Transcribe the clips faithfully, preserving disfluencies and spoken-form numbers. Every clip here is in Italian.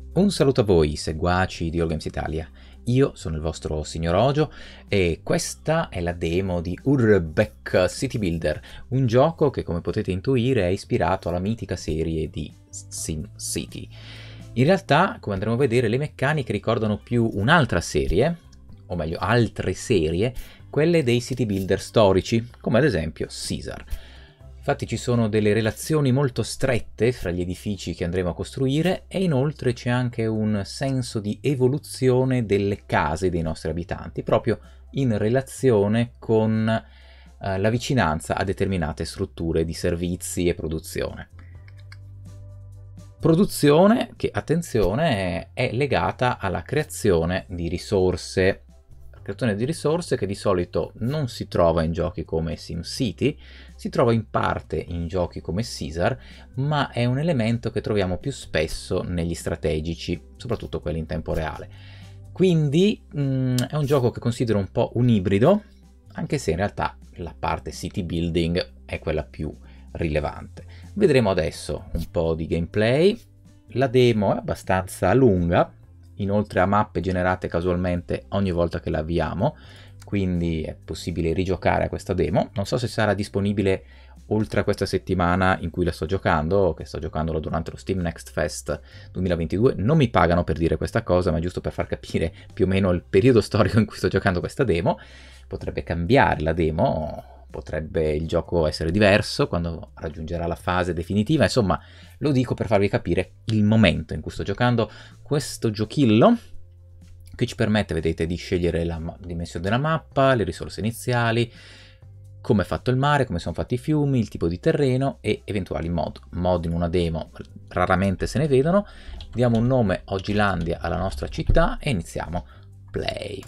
Un saluto a voi, seguaci di All Games Italia. Io sono il vostro signor Ojo e questa è la demo di Urbeck City Builder, un gioco che, come potete intuire, è ispirato alla mitica serie di SimCity. In realtà, come andremo a vedere, le meccaniche ricordano più un'altra serie, o meglio altre serie, quelle dei city builder storici, come ad esempio Caesar. Infatti ci sono delle relazioni molto strette fra gli edifici che andremo a costruire e inoltre c'è anche un senso di evoluzione delle case dei nostri abitanti, proprio in relazione con eh, la vicinanza a determinate strutture di servizi e produzione. Produzione che, attenzione, è legata alla creazione di risorse. Creazione di risorse che di solito non si trova in giochi come SimCity, si trova in parte in giochi come Caesar, ma è un elemento che troviamo più spesso negli strategici, soprattutto quelli in tempo reale. Quindi mh, è un gioco che considero un po' un ibrido, anche se in realtà la parte city building è quella più rilevante. Vedremo adesso un po' di gameplay. La demo è abbastanza lunga, inoltre ha mappe generate casualmente ogni volta che la avviamo, quindi è possibile rigiocare a questa demo. Non so se sarà disponibile oltre a questa settimana in cui la sto giocando, che sto giocandolo durante lo Steam Next Fest duemilaventidue. Non mi pagano per dire questa cosa, ma è giusto per far capire più o meno il periodo storico in cui sto giocando questa demo. Potrebbe cambiare la demo, potrebbe il gioco essere diverso quando raggiungerà la fase definitiva, insomma lo dico per farvi capire il momento in cui sto giocando questo giochillo, che ci permette, vedete, di scegliere la dimensione della mappa, le risorse iniziali, come è fatto il mare, come sono fatti i fiumi, il tipo di terreno e eventuali mod. Mod in una demo raramente se ne vedono. Diamo un nome Ogilandia alla nostra città e iniziamo play.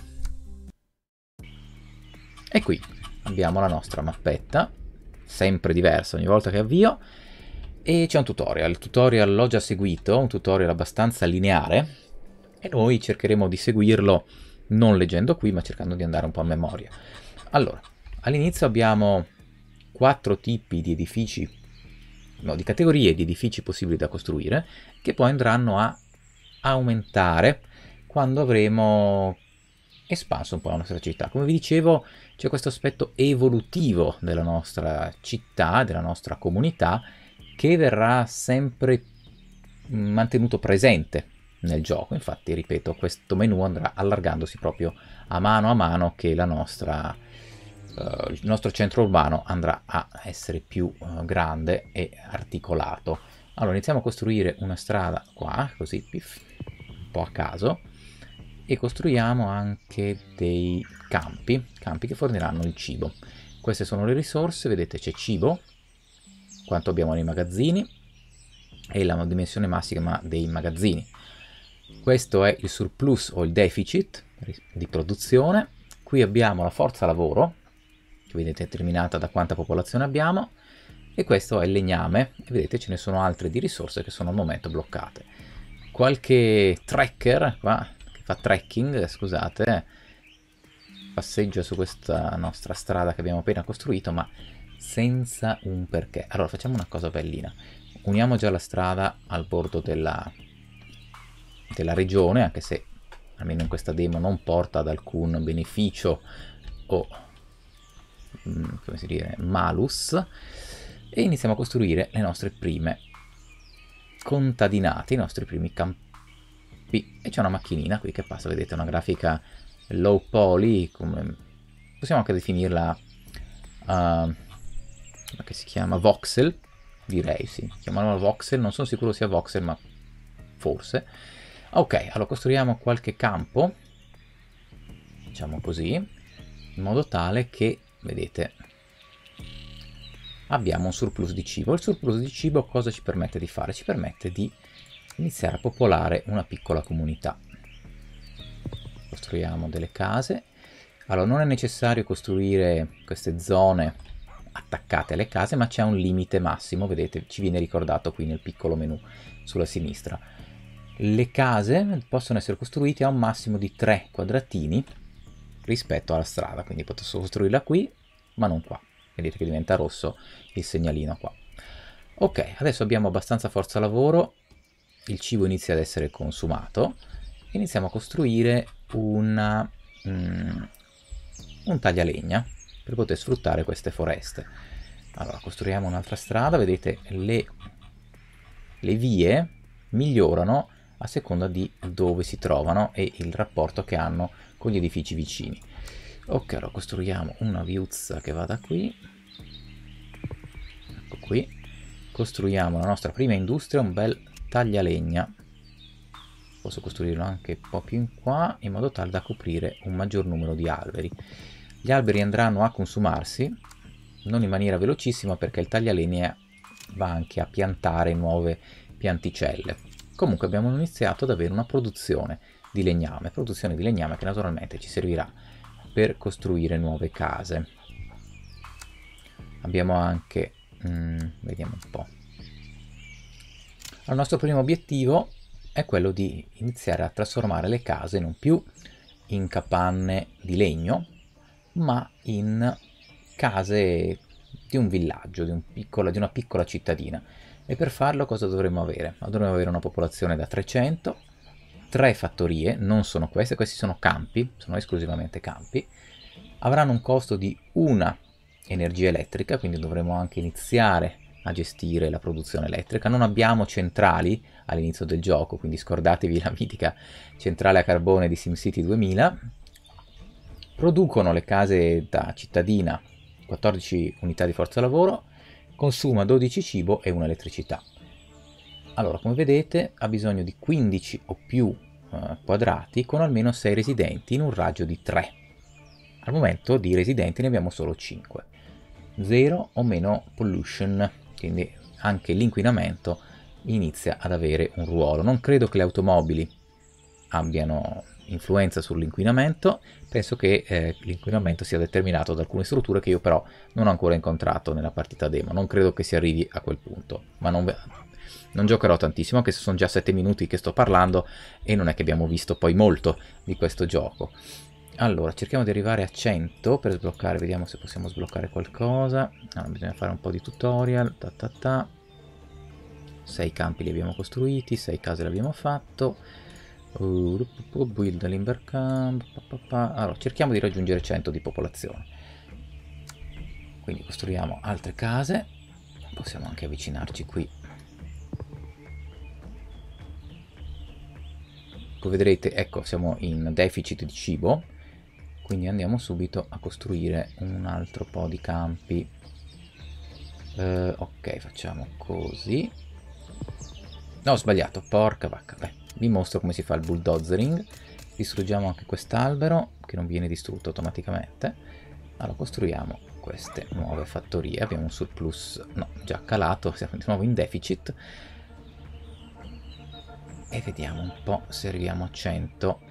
E qui abbiamo la nostra mappetta, sempre diversa ogni volta che avvio, e c'è un tutorial. Il tutorial l'ho già seguito, un tutorial abbastanza lineare, e noi cercheremo di seguirlo non leggendo qui, ma cercando di andare un po' a memoria. Allora, all'inizio abbiamo quattro tipi di edifici, no, di categorie di edifici possibili da costruire, che poi andranno a aumentare quando avremo espanso un po' la nostra città. Come vi dicevo, c'è questo aspetto evolutivo della nostra città, della nostra comunità, che verrà sempre mantenuto presente nel gioco. Infatti, ripeto, questo menu andrà allargandosi proprio a mano a mano che la nostra, uh, il nostro centro urbano andrà a essere più uh, grande e articolato. Allora, iniziamo a costruire una strada qua, così, piff, un po' a caso, e costruiamo anche dei campi, campi che forniranno il cibo. Queste sono le risorse, vedete c'è cibo, quanto abbiamo nei magazzini e la dimensione massima dei magazzini. Questo è il surplus o il deficit di produzione. Qui abbiamo la forza lavoro, che vedete è determinata da quanta popolazione abbiamo, e questo è il legname, e vedete ce ne sono altre di risorse che sono al momento bloccate. Qualche tracker qua, fa trekking, scusate, passeggia su questa nostra strada che abbiamo appena costruito, ma senza un perché. Allora facciamo una cosa bellina, uniamo già la strada al bordo della, della regione, anche se almeno in questa demo non porta ad alcun beneficio o come si dice, malus, e iniziamo a costruire le nostre prime contadinate, i nostri primi campi. E c'è una macchinina qui che passa, vedete, una grafica low poly, come possiamo anche definirla, uh, che si chiama voxel, direi, sì, chiamiamola voxel, non sono sicuro sia voxel, ma forse. Ok, allora costruiamo qualche campo, diciamo così, in modo tale che, vedete, abbiamo un surplus di cibo. Il surplus di cibo cosa ci permette di fare? Ci permette di iniziare a popolare una piccola comunità. Costruiamo delle case. Allora, non è necessario costruire queste zone attaccate alle case, ma c'è un limite massimo, vedete, ci viene ricordato qui nel piccolo menu sulla sinistra. Le case possono essere costruite a un massimo di tre quadratini rispetto alla strada, quindi posso costruirla qui, ma non qua. Vedete che diventa rosso il segnalino qua. Ok, adesso abbiamo abbastanza forza lavoro il cibo inizia ad essere consumato, iniziamo a costruire una, um, un taglialegna per poter sfruttare queste foreste. Allora, costruiamo un'altra strada, vedete le, le vie migliorano a seconda di dove si trovano e il rapporto che hanno con gli edifici vicini. Ok, allora costruiamo una viuzza che vada qui. Ecco qui. Costruiamo la nostra prima industria, un bel taglialegna. Posso costruirlo anche un po' più in qua, in modo tale da coprire un maggior numero di alberi. Gli alberi andranno a consumarsi, non in maniera velocissima, perché il taglialegna va anche a piantare nuove pianticelle. Comunque abbiamo iniziato ad avere una produzione di legname, produzione di legname che naturalmente ci servirà per costruire nuove case. Abbiamo anche, mm, vediamo un po'. Il nostro primo obiettivo è quello di iniziare a trasformare le case non più in capanne di legno, ma in case di un villaggio, di, un piccolo, di una piccola cittadina. E per farlo cosa dovremmo avere? Dovremmo avere una popolazione da trecento, tre fattorie, non sono queste, questi sono campi, sono esclusivamente campi, avranno un costo di una energia elettrica, quindi dovremo anche iniziare a gestire la produzione elettrica. Non abbiamo centrali all'inizio del gioco, quindi scordatevi la mitica centrale a carbone di SimCity duemila. Producono le case da cittadina quattordici unità di forza lavoro, consuma dodici cibo e una elettricità. Allora, come vedete, ha bisogno di quindici o più eh, quadrati con almeno sei residenti in un raggio di tre. Al momento di residenti ne abbiamo solo cinque. Zero o meno pollution, quindi anche l'inquinamento inizia ad avere un ruolo. Non credo che le automobili abbiano influenza sull'inquinamento, penso che eh, l'inquinamento sia determinato da alcune strutture che io però non ho ancora incontrato nella partita demo. Non credo che si arrivi a quel punto, ma non, non giocherò tantissimo, anche se sono già sette minuti che sto parlando e non è che abbiamo visto poi molto di questo gioco. Allora, cerchiamo di arrivare a cento per sbloccare, vediamo se possiamo sbloccare qualcosa. Allora, bisogna fare un po' di tutorial. Ta ta ta. sei campi li abbiamo costruiti, sei case l'abbiamo fatto. Uh, build Limber Camp. Allora, cerchiamo di raggiungere cento di popolazione. Quindi costruiamo altre case. Possiamo anche avvicinarci qui. Come vedrete, ecco, siamo in deficit di cibo. Quindi andiamo subito a costruire un altro po' di campi. Uh, ok, facciamo così. No, ho sbagliato, porca vacca. Beh, vi mostro come si fa il bulldozering. Distruggiamo anche quest'albero, che non viene distrutto automaticamente. Allora, costruiamo queste nuove fattorie. Abbiamo un surplus, no, già calato, siamo di nuovo in deficit. E vediamo un po' se arriviamo a cento.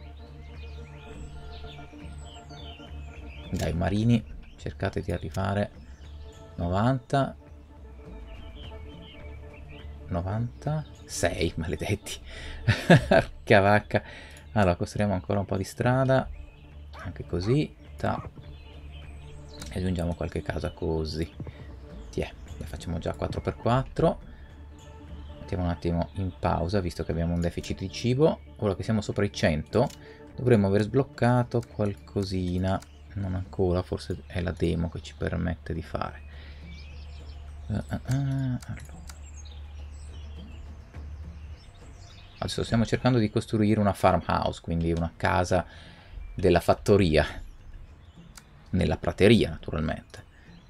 Dai, marini, cercate di arrivare. novanta. novantasei, maledetti. Porca vacca. Allora, costruiamo ancora un po' di strada. Anche così. Ta. E aggiungiamo qualche casa così. Tiè, ne facciamo già quattro per quattro. Mettiamo un attimo in pausa, visto che abbiamo un deficit di cibo. Ora che siamo sopra i cento, dovremmo aver sbloccato qualcosina. Non ancora, forse è la demo che ci permette di fare. Uh, uh, uh, allora. Adesso stiamo cercando di costruire una farmhouse, quindi una casa della fattoria, nella prateria naturalmente.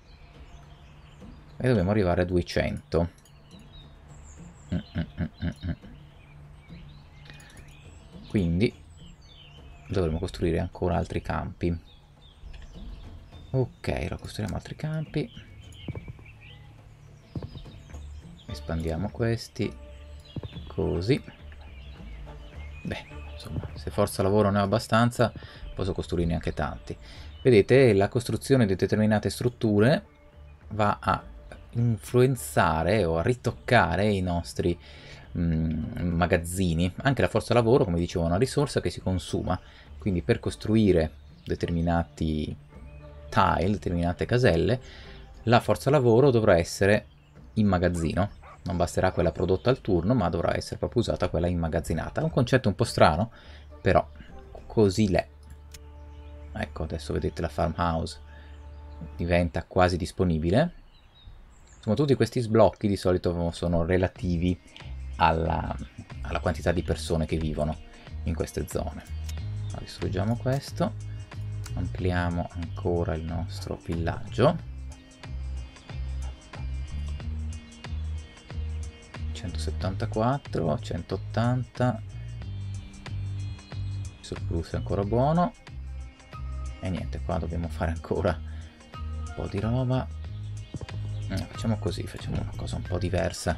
E dobbiamo arrivare a duecento. Mm, mm, mm, mm, mm. Quindi dovremo costruire ancora altri campi. Ok, allora costruiamo altri campi. Espandiamo questi. Così. Beh, insomma, se forza lavoro ne ho abbastanza, posso costruirne anche tanti. Vedete, la costruzione di determinate strutture va a influenzare o a ritoccare i nostri mh, magazzini. Anche la forza lavoro, come dicevo, è una risorsa che si consuma. Quindi per costruire determinati tile, determinate caselle, la forza lavoro dovrà essere in magazzino. non basterà quella prodotta al turno, ma dovrà essere proprio usata quella immagazzinata. È un concetto un po' strano, però così l'è. Ecco, adesso vedete la farmhouse diventa quasi disponibile. Insomma, tutti questi sblocchi di solito sono relativi alla, alla quantità di persone che vivono in queste zone. Allora, distruggiamo questo, ampliamo ancora il nostro villaggio. centosettantaquattro, centottanta, il surplus è ancora buono. E niente, qua dobbiamo fare ancora un po' di roba. Eh, facciamo così, facciamo una cosa un po' diversa.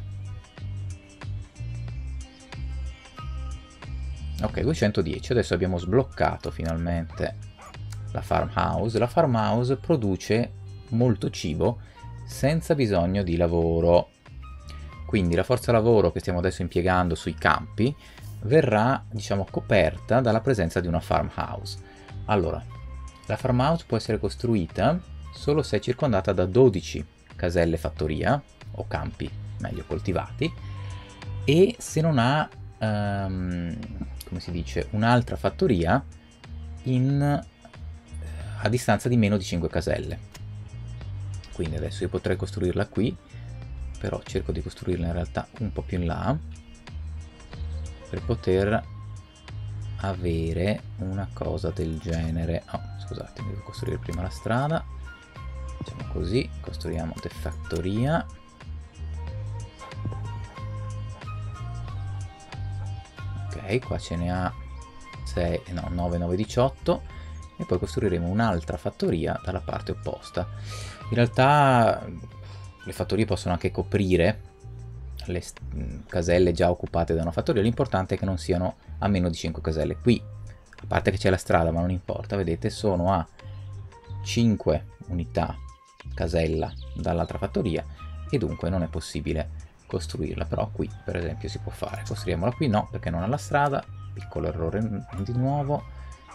Ok, duecentodieci, adesso abbiamo sbloccato finalmente la farmhouse. La farmhouse produce molto cibo senza bisogno di lavoro. Quindi la forza lavoro che stiamo adesso impiegando sui campi verrà, diciamo, coperta dalla presenza di una farmhouse. Allora, la farmhouse può essere costruita solo se è circondata da dodici caselle fattoria, o campi meglio coltivati, e se non ha, um, come si dice, un'altra fattoria in, a distanza di meno di cinque caselle. Quindi adesso io potrei costruirla qui, però cerco di costruirla in realtà un po' più in là per poter avere una cosa del genere. Oh, scusate, devo costruire prima la strada. Facciamo così, costruiamo de fattoria. Ok, qua ce ne ha sei, no, nove, nove, diciotto, e poi costruiremo un'altra fattoria dalla parte opposta. In realtà le fattorie possono anche coprire le caselle già occupate da una fattoria, l'importante è che non siano a meno di cinque caselle. Qui, a parte che c'è la strada, ma non importa, vedete, sono a cinque unità casella dall'altra fattoria e dunque non è possibile costruirla. Però qui, per esempio, si può fare. Costruiamola qui, no, perché non ha la strada, piccolo errore di nuovo,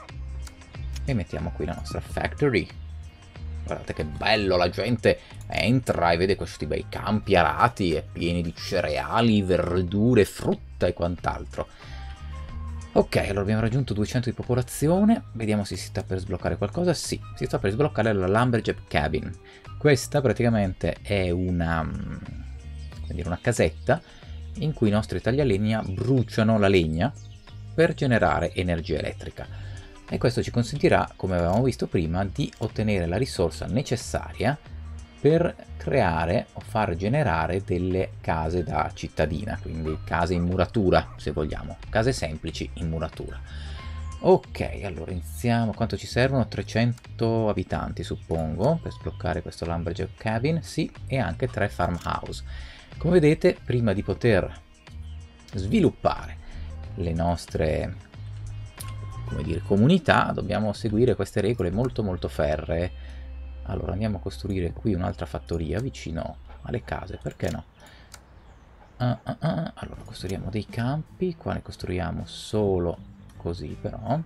e mettiamo qui la nostra factory. Guardate che bello, la gente entra e vede questi bei campi arati e pieni di cereali, verdure, frutta e quant'altro. Ok, allora abbiamo raggiunto duecento di popolazione, vediamo se si sta per sbloccare qualcosa. Sì, si sta per sbloccare la Lumberjack Cabin. Questa praticamente è una, come dire, una casetta in cui i nostri taglialegna bruciano la legna per generare energia elettrica. E questo ci consentirà, come avevamo visto prima, di ottenere la risorsa necessaria per creare o far generare delle case da cittadina, quindi case in muratura, se vogliamo, case semplici in muratura. Ok, allora iniziamo. Quanto ci servono? trecento abitanti, suppongo, per sbloccare questo Lumberjack Cabin, sì, e anche tre farmhouse. Come vedete, prima di poter sviluppare le nostre, come dire, comunità, dobbiamo seguire queste regole molto molto ferree. Allora andiamo a costruire qui un'altra fattoria vicino alle case, perché no? Uh, uh, uh. Allora costruiamo dei campi, qua ne costruiamo solo così, però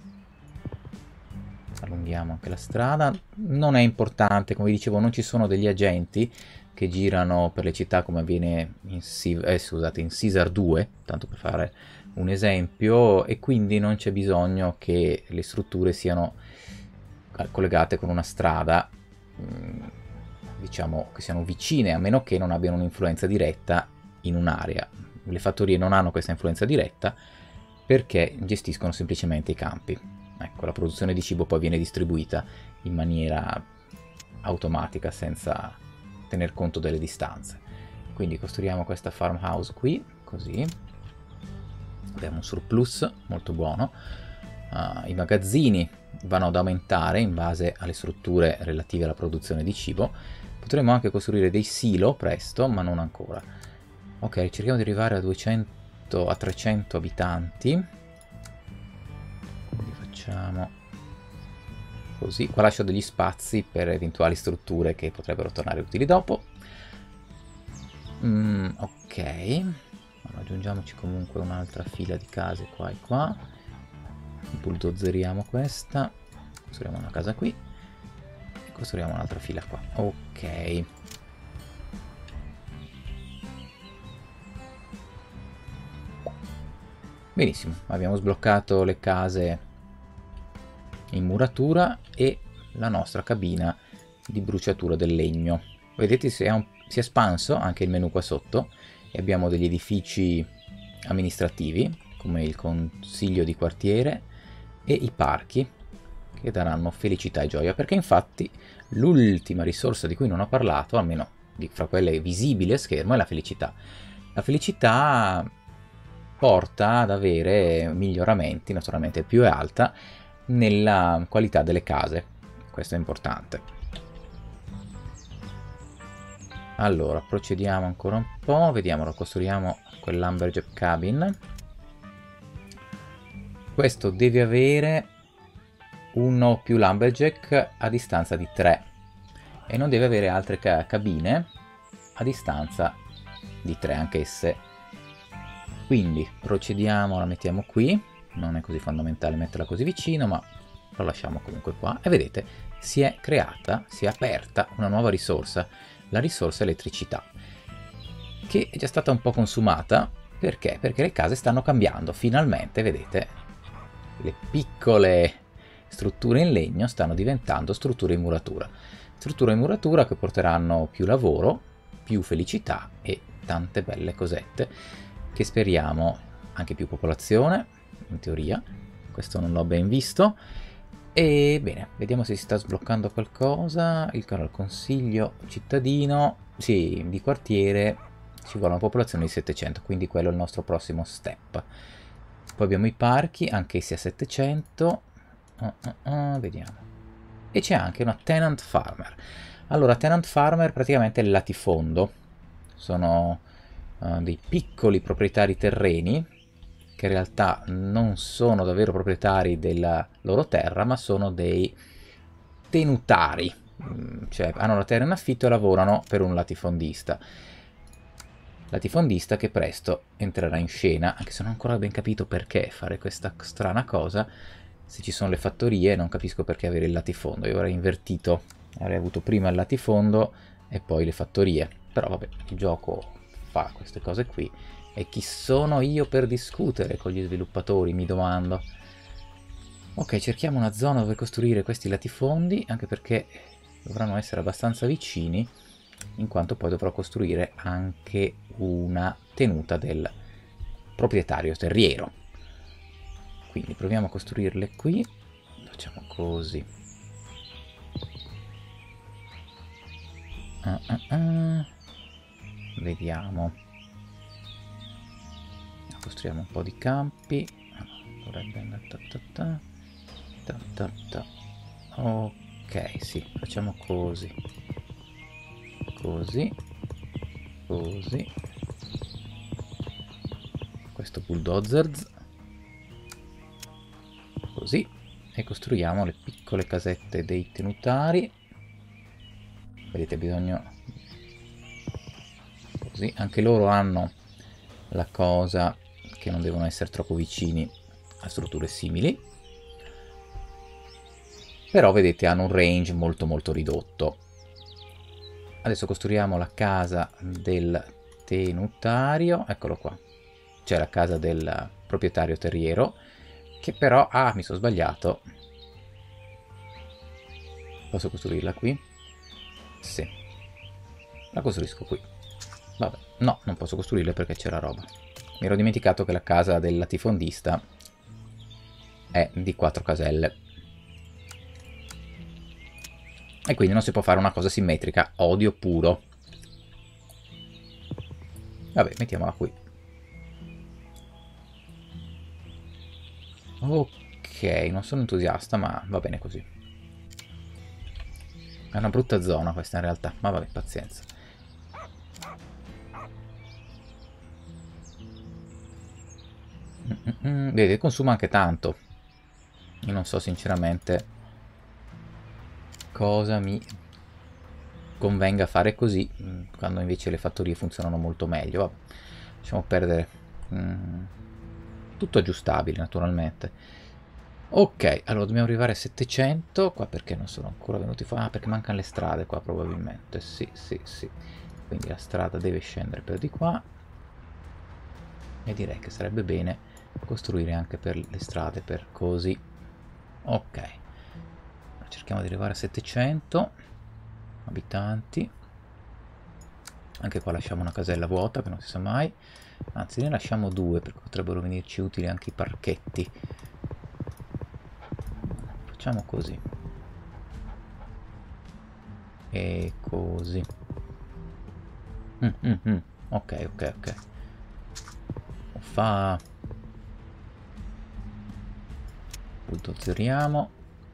allunghiamo anche la strada. Non è importante, come vi dicevo, non ci sono degli agenti che girano per le città come avviene in, eh, scusate, in Caesar due, tanto per fare un esempio, e quindi non c'è bisogno che le strutture siano collegate con una strada, diciamo che siano vicine, a meno che non abbiano un'influenza diretta in un'area. Le fattorie non hanno questa influenza diretta perché gestiscono semplicemente i campi. Ecco, la produzione di cibo poi viene distribuita in maniera automatica senza tener conto delle distanze. Quindi costruiamo questa farmhouse qui, così. Abbiamo un surplus molto buono. Uh, I magazzini vanno ad aumentare in base alle strutture relative alla produzione di cibo. Potremmo anche costruire dei silo presto, ma non ancora. Ok, cerchiamo di arrivare a duecento, a trecento abitanti. Quindi facciamo così. Qua lascio degli spazi per eventuali strutture che potrebbero tornare utili dopo. Mm, ok. Allora, aggiungiamoci comunque un'altra fila di case qua e qua. Bulldozeriamo questa. Costruiamo una casa qui. E costruiamo un'altra fila qua. Ok. Benissimo, abbiamo sbloccato le case in muratura e la nostra cabina di bruciatura del legno. Vedete, si è, un, si è espanso anche il menu qua sotto e abbiamo degli edifici amministrativi come il consiglio di quartiere e i parchi che daranno felicità e gioia, perché infatti l'ultima risorsa di cui non ho parlato, almeno di, fra quelle visibili a schermo, è la felicità. La felicità porta ad avere miglioramenti, naturalmente più è alta, nella qualità delle case. Questo è importante. Allora, procediamo ancora un po', vediamo, costruiamo quell'Lumberjack Cabin. Questo deve avere uno o più Lumberjack a distanza di tre e non deve avere altre ca cabine a distanza di tre anch'esse. Quindi procediamo, la mettiamo qui, non è così fondamentale metterla così vicino, ma lo lasciamo comunque qua e vedete si è creata, si è aperta una nuova risorsa, la risorsa elettricità, che è già stata un po' consumata. Perché? Perché le case stanno cambiando, finalmente vedete le piccole strutture in legno stanno diventando strutture in muratura, strutture in muratura che porteranno più lavoro, più felicità e tante belle cosette che speriamo, anche più popolazione in teoria, questo non l'ho ben visto. E bene, vediamo se si sta sbloccando qualcosa. Il, il consiglio cittadino, sì, di quartiere, ci vuole una popolazione di settecento, quindi quello è il nostro prossimo step. Poi abbiamo i parchi, anch'essi a settecento. Uh, uh, uh, vediamo. E c'è anche una tenant farmer. Allora, tenant farmer praticamente è il latifondo. Sono uh, dei piccoli proprietari terreni che in realtà non sono davvero proprietari della loro terra, ma sono dei tenutari. Cioè hanno la terra in affitto e lavorano per un latifondista. Latifondista che presto entrerà in scena, anche se non ho ancora ben capito perché fare questa strana cosa. Se ci sono le fattorie non capisco perché avere il latifondo, io avrei invertito, avrei avuto prima il latifondo e poi le fattorie, però vabbè, il gioco fa queste cose qui e chi sono io per discutere con gli sviluppatori, mi domando. Ok, cerchiamo una zona dove costruire questi latifondi, anche perché dovranno essere abbastanza vicini, in quanto poi dovrò costruire anche una tenuta del proprietario terriero. Quindi proviamo a costruirle qui, facciamo così. Uh, uh, uh. Vediamo. Costruiamo un po' di campi. Dovrebbe andare. Ta ta ta. Ta ta ta. Ok, sì, facciamo così. Così. Così. Questo bulldozer. Così, e costruiamo le piccole casette dei tenutari. Vedete, bisogno così, anche loro hanno la cosa che non devono essere troppo vicini a strutture simili, però vedete hanno un range molto molto ridotto. Adesso costruiamo la casa del tenutario, eccolo qua, c'è la casa del proprietario terriero, che però, ah, mi sono sbagliato. Posso costruirla qui? Sì. La costruisco qui. Vabbè, no, non posso costruirla perché c'è la roba. Mi ero dimenticato che la casa del latifondista è di quattro caselle. E quindi non si può fare una cosa simmetrica. Odio puro. Vabbè, mettiamola qui. Ok, non sono entusiasta, ma va bene così. È una brutta zona questa in realtà, ma vabbè, pazienza. Mm-mm, vedete, consuma anche tanto. Io non so sinceramente cosa mi convenga fare così, quando invece le fattorie funzionano molto meglio. Vabbè, lasciamo perdere. Mm. Tutto aggiustabile naturalmente. Ok, allora dobbiamo arrivare a settecento. Qua perché non sono ancora venuti fuori? Ah, perché mancano le strade qua probabilmente. Sì, sì, sì. Quindi la strada deve scendere per di qua. E direi che sarebbe bene costruire anche per le strade, per così. Ok, cerchiamo di arrivare a settecento abitanti. Anche qua lasciamo una casella vuota, che non si sa mai. Anzi, ne lasciamo due, perché potrebbero venirci utili anche i parchetti. Facciamo così. E così. Mm, mm, mm. Ok, ok, ok. Fa... Buldozzeriamo.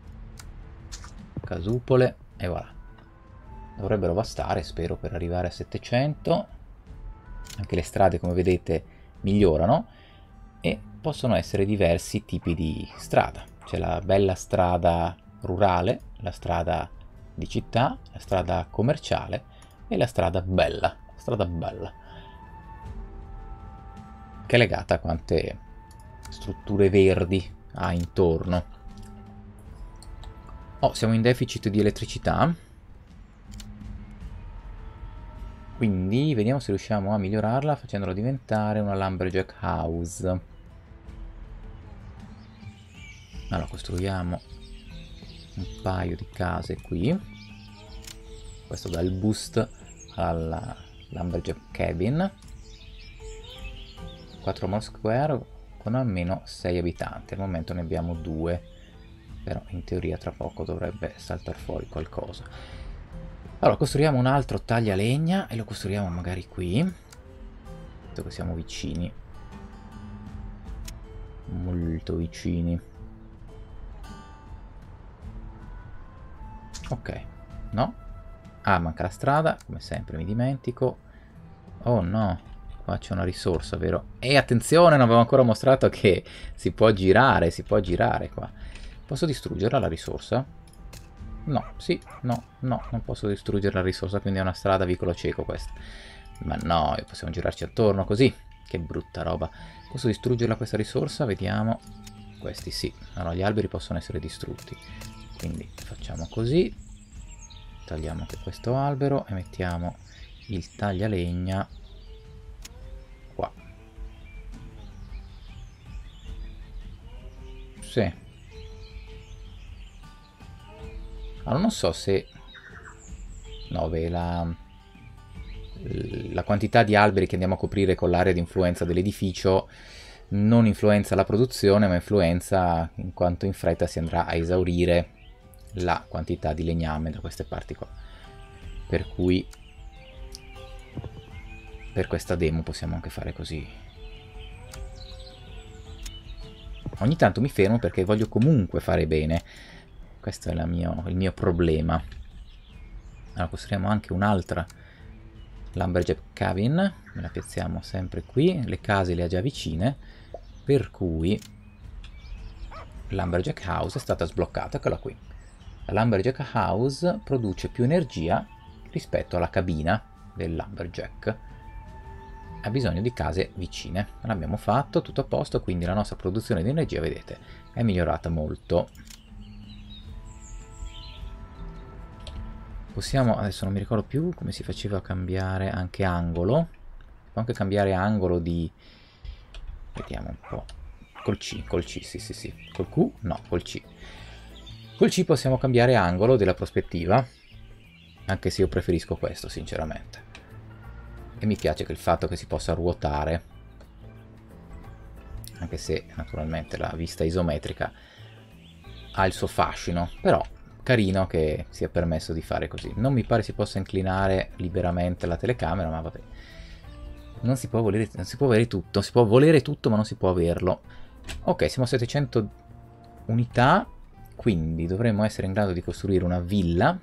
Casupole. E voilà. Dovrebbero bastare, spero, per arrivare a settecento. Anche le strade, come vedete, migliorano. E possono essere diversi tipi di strada. C'è la bella strada rurale, la strada di città, la strada commerciale e la strada bella. La strada bella. Che è legata a quante strutture verdi ha intorno. Oh, siamo in deficit di elettricità. Quindi vediamo se riusciamo a migliorarla facendola diventare una lumberjack house. Allora, costruiamo un paio di case qui. Questo dà il boost alla lumberjack cabin. quattro more square con almeno sei abitanti. Al momento ne abbiamo due, però in teoria tra poco dovrebbe saltare fuori qualcosa. Allora, costruiamo un altro taglialegna e lo costruiamo magari qui, visto che siamo vicini, molto vicini. Ok, no? Ah, manca la strada, come sempre mi dimentico. Oh no, qua c'è una risorsa, vero? E attenzione, non avevo ancora mostrato che si può girare, si può girare qua. Posso distruggerla la risorsa? No, sì, no, no, non posso distruggere la risorsa, quindi è una strada a vicolo cieco questa. Ma no, possiamo girarci attorno così. Che brutta roba. Posso distruggerla questa risorsa? Vediamo. Questi sì. Allora, gli alberi possono essere distrutti. Quindi facciamo così. Tagliamo anche questo albero e mettiamo il taglialegna qua. Sì. Allora, non so se... No, beh, la... la quantità di alberi che andiamo a coprire con l'area di influenza dell'edificio non influenza la produzione, ma influenza in quanto in fretta si andrà a esaurire la quantità di legname da queste parti qua. Per cui per questa demo possiamo anche fare così. Ogni tanto mi fermo perché voglio comunque fare bene. Questo è la mio, il mio problema. Allora costruiamo anche un'altra lumberjack cabin, me la piazziamo sempre qui, le case le ha già vicine, per cui lumberjack house è stata sbloccata, eccola qui. La lumberjack house produce più energia rispetto alla cabina del lumberjack, ha bisogno di case vicine. L'abbiamo fatto, tutto a posto, quindi la nostra produzione di energia, vedete, è migliorata molto. Possiamo, adesso non mi ricordo più come si faceva a cambiare anche angolo. Si può anche cambiare angolo di... Vediamo un po'. Col C, col C, sì sì sì. Col Q? No, col C. Col C possiamo cambiare angolo della prospettiva. Anche se io preferisco questo, sinceramente. E mi piace che il fatto che si possa ruotare. Anche se, naturalmente, la vista isometrica ha il suo fascino. Però... carino che sia permesso di fare così. Non mi pare si possa inclinare liberamente la telecamera, ma vabbè. Non si può volere, non si può avere tutto. Si può volere tutto, ma non si può averlo. Ok, siamo a settecento unità, quindi dovremmo essere in grado di costruire una villa.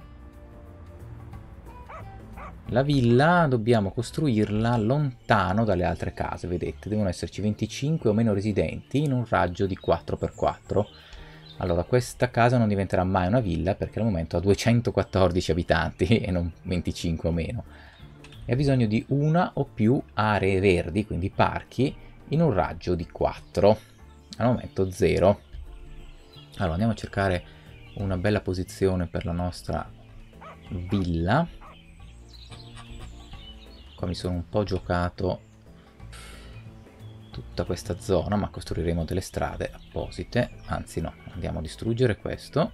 La villa dobbiamo costruirla lontano dalle altre case, vedete? Devono esserci venticinque o meno residenti in un raggio di quattro per quattro. Allora, questa casa non diventerà mai una villa perché al momento ha duecentoquattordici abitanti e non venticinque o meno. E ha bisogno di una o più aree verdi, quindi parchi, in un raggio di quattro. Al momento zero. Allora, andiamo a cercare una bella posizione per la nostra villa. Qua mi sono un po' giocato tutta questa zona, ma costruiremo delle strade apposite. Anzi no, andiamo a distruggere questo.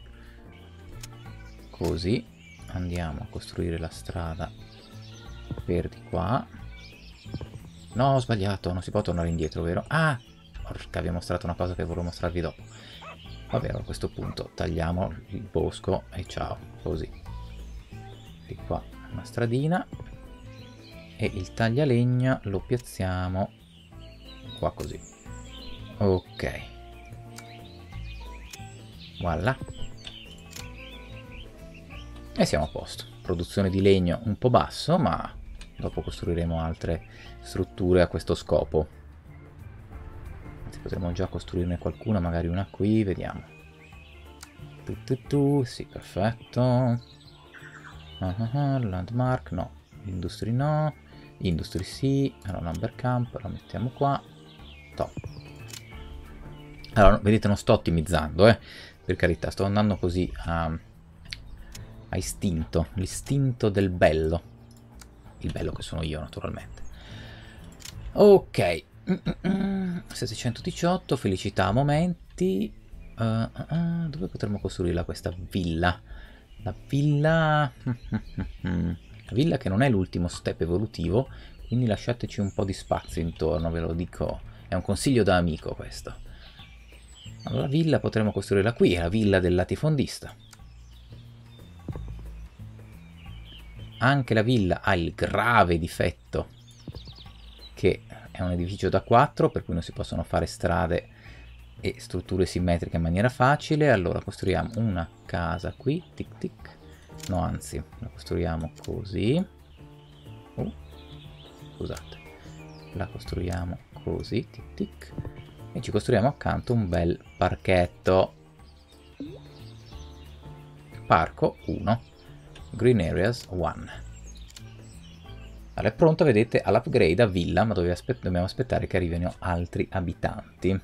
Così andiamo a costruire la strada per di qua. No, ho sbagliato, non si può tornare indietro, vero? Ah, porca, vi ho mostrato una cosa che volevo mostrarvi dopo. Vabbè, a questo punto tagliamo il bosco e ciao, così. Di qua una stradina e il taglialegna lo piazziamo qua così. Ok. Voilà. E siamo a posto. Produzione di legno un po' basso, ma dopo costruiremo altre strutture a questo scopo. Anzi, potremmo già costruirne qualcuna, magari una qui, vediamo. Tu, tu, tu. Sì, perfetto. Uh -huh, landmark, no. Industry no. Industry sì. Allora, number camp, lo mettiamo qua. Top. Allora, vedete, non sto ottimizzando, eh. Per carità, sto andando così a, a istinto. L'istinto del bello. Il bello che sono io, naturalmente. Ok. settecentodiciotto, felicità a momenti. Uh, uh, uh, dove potremmo costruirla questa villa? La villa... La villa che non è l'ultimo step evolutivo, quindi lasciateci un po' di spazio intorno, ve lo dico. È un consiglio da amico questo. Allora, la villa potremmo costruirla qui, è la villa del latifondista. Anche la villa ha il grave difetto che è un edificio da quattro, per cui non si possono fare strade e strutture simmetriche in maniera facile. Allora costruiamo una casa qui, tic tic. No, anzi, la costruiamo così. Uh, scusate. La costruiamo così, tic tic. E ci costruiamo accanto un bel parchetto. Parco uno. Green Areas uno. Allora è pronto, vedete, all'upgrade a villa, ma aspe dobbiamo aspettare che arrivino altri abitanti.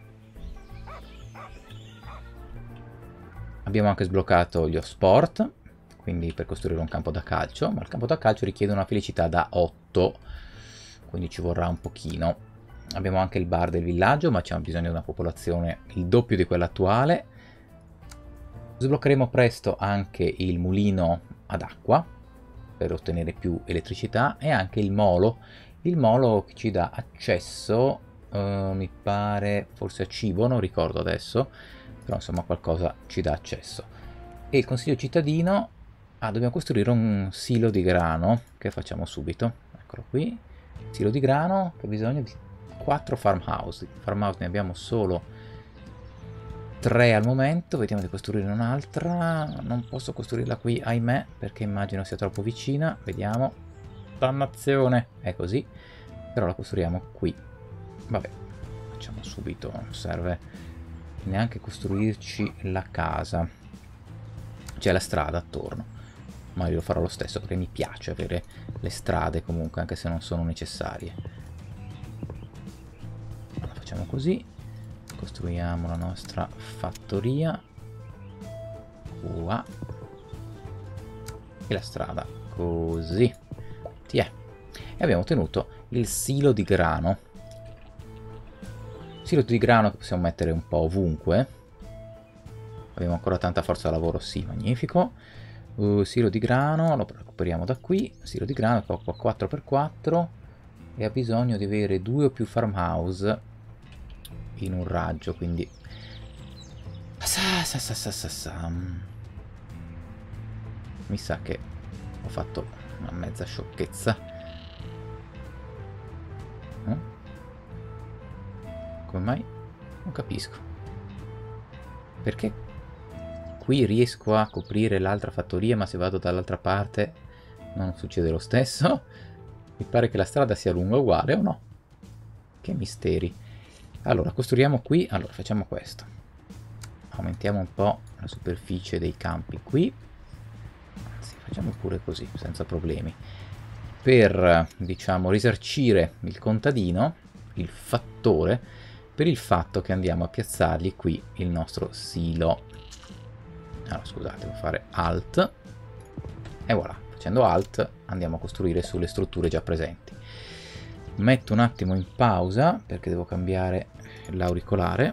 Abbiamo anche sbloccato gli sport, quindi per costruire un campo da calcio, ma il campo da calcio richiede una felicità da otto, quindi ci vorrà un pochino. Abbiamo anche il bar del villaggio, ma c'è bisogno di una popolazione il doppio di quella attuale. Sbloccheremo presto anche il mulino ad acqua per ottenere più elettricità e anche il molo. Il molo che ci dà accesso, uh, mi pare, forse a cibo, non ricordo adesso, però insomma qualcosa ci dà accesso. E il consiglio cittadino, ah, dobbiamo costruire un silo di grano, che facciamo subito. Eccolo qui, silo di grano che ha bisogno di quattro farmhouse. Farmhouse ne abbiamo solo tre al momento, vediamo di costruire un'altra. Non posso costruirla qui, ahimè, perché immagino sia troppo vicina. Vediamo. Dannazione, è così. Però la costruiamo qui. Vabbè, facciamo subito, non serve neanche costruirci la casa. C'è la strada attorno, ma io lo farò lo stesso perché mi piace avere le strade comunque, anche se non sono necessarie. Allora, facciamo così. Costruiamo la nostra fattoria qua e la strada così. Tiè. E abbiamo ottenuto il silo di grano. Silo di grano che possiamo mettere un po' ovunque. Abbiamo ancora tanta forza da lavoro, sì, magnifico. Uh, silo di grano, lo recuperiamo da qui. Silo di grano qua quattro per quattro e ha bisogno di avere due o più farmhouse in un raggio, quindi sa, sa, sa, sa, sa, sa. Mi sa che ho fatto una mezza sciocchezza. eh? Come mai? Non capisco perché qui riesco a coprire l'altra fattoria, ma se vado dall'altra parte non succede lo stesso. Mi pare che la strada sia lunga uguale, o no? Che misteri. Allora, costruiamo qui. Allora, facciamo questo. Aumentiamo un po' la superficie dei campi qui. Anzi, facciamo pure così, senza problemi. Per, diciamo, risarcire il contadino, il fattore, per il fatto che andiamo a piazzargli qui il nostro silo. Allora, scusate, devo fare Alt. E voilà, facendo Alt andiamo a costruire sulle strutture già presenti. Metto un attimo in pausa perché devo cambiare l'auricolare.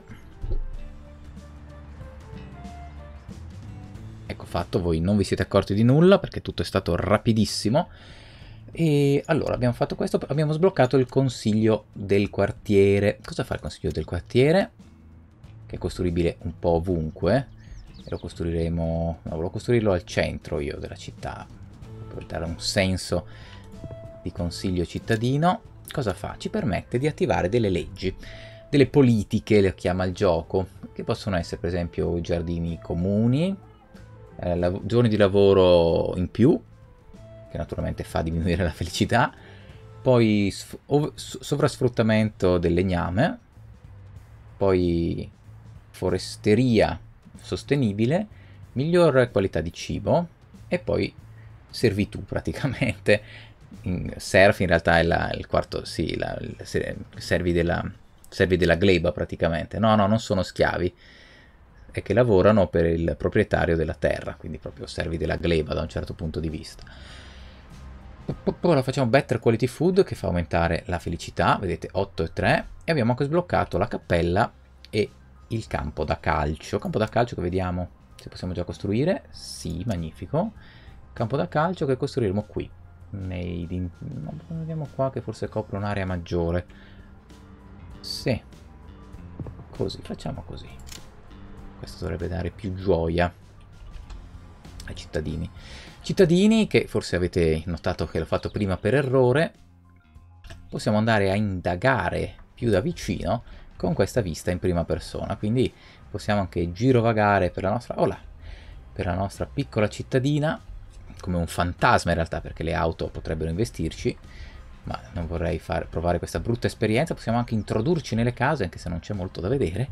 Ecco fatto, voi non vi siete accorti di nulla perché tutto è stato rapidissimo. E allora abbiamo fatto questo, abbiamo sbloccato il consiglio del quartiere. Cosa fa il consiglio del quartiere? Che è costruibile un po' ovunque. E lo costruiremo, no, volevo costruirlo al centro io della città, per dare un senso di consiglio cittadino. Cosa fa? Ci permette di attivare delle leggi, delle politiche, le chiama il gioco, che possono essere per esempio giardini comuni, eh, giorni di lavoro in più, che naturalmente fa diminuire la felicità, poi sovrasfruttamento del legname, poi foresteria sostenibile, miglior qualità di cibo e poi servitù praticamente. In surf in realtà è la, il quarto, sì, la, il, servi, della, servi della gleba praticamente. No, no, non sono schiavi, è che lavorano per il proprietario della terra, quindi proprio servi della gleba da un certo punto di vista. Poi lo facciamo better quality food che fa aumentare la felicità, vedete otto e tre, e abbiamo anche sbloccato la cappella e il campo da calcio. Campo da calcio che vediamo se possiamo già costruire. Sì, magnifico. Campo da calcio che costruiremo qui. Nei, din... no, vediamo qua che forse copre un'area maggiore. Sì. Così, facciamo così. Questo dovrebbe dare più gioia ai cittadini. Cittadini che forse avete notato che l'ho fatto prima per errore. Possiamo andare a indagare più da vicino con questa vista in prima persona, quindi possiamo anche girovagare per la nostra, oh là, per la nostra piccola cittadina, come un fantasma in realtà, perché le auto potrebbero investirci, ma non vorrei far, provare questa brutta esperienza. Possiamo anche introdurci nelle case, anche se non c'è molto da vedere,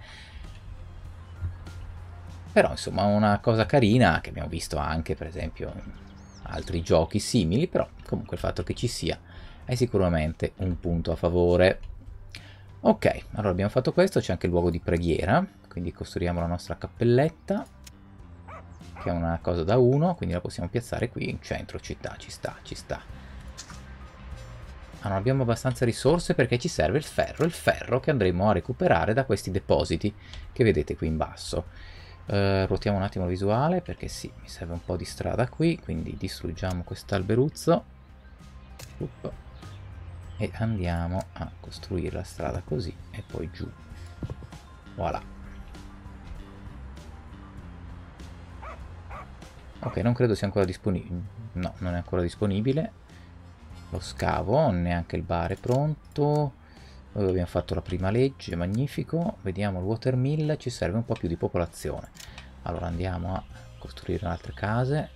però insomma una cosa carina che abbiamo visto anche per esempio in altri giochi simili, però comunque il fatto che ci sia è sicuramente un punto a favore. Ok, allora abbiamo fatto questo, c'è anche il luogo di preghiera, quindi costruiamo la nostra cappelletta, che è una cosa da uno, quindi la possiamo piazzare qui in centro città, ci sta, ci sta. Ah, non abbiamo abbastanza risorse perché ci serve il ferro, il ferro che andremo a recuperare da questi depositi che vedete qui in basso. Uh, ruotiamo un attimo il visuale perché sì, mi serve un po' di strada qui, quindi distruggiamo quest'alberuzzo. Up. E andiamo a costruire la strada così e poi giù. Voilà. Ok, non credo sia ancora disponibile. No, non è ancora disponibile. Lo scavo, neanche il bar è pronto. Noi abbiamo fatto la prima legge, magnifico. Vediamo il watermill, ci serve un po' più di popolazione. Allora andiamo a costruire altre case.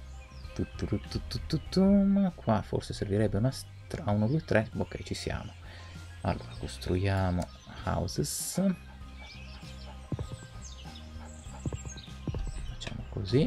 Qua forse servirebbe una strada. uno, due, tre, ok, ci siamo. Allora costruiamo houses, facciamo così.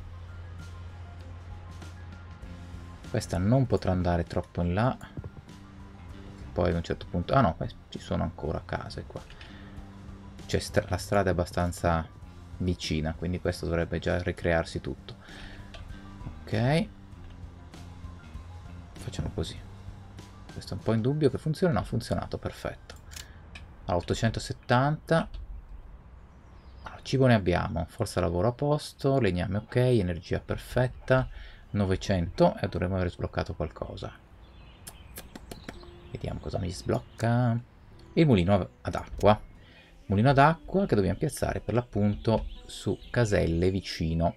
Questa non potrà andare troppo in là, poi ad un certo punto, ah no, ci sono ancora case qua, cioè st la strada è abbastanza vicina, quindi questo dovrebbe già ricrearsi tutto. Ok, facciamo così. Questo è un po' in dubbio che funzioni, no, ha funzionato, perfetto. Allora, ottocentosettanta. Allora, cibo ne abbiamo, forza lavoro a posto, legname ok, energia perfetta, novecento e dovremmo aver sbloccato qualcosa. Vediamo cosa mi sblocca. Il mulino ad acqua. Mulino ad acqua che dobbiamo piazzare per l'appunto su caselle vicino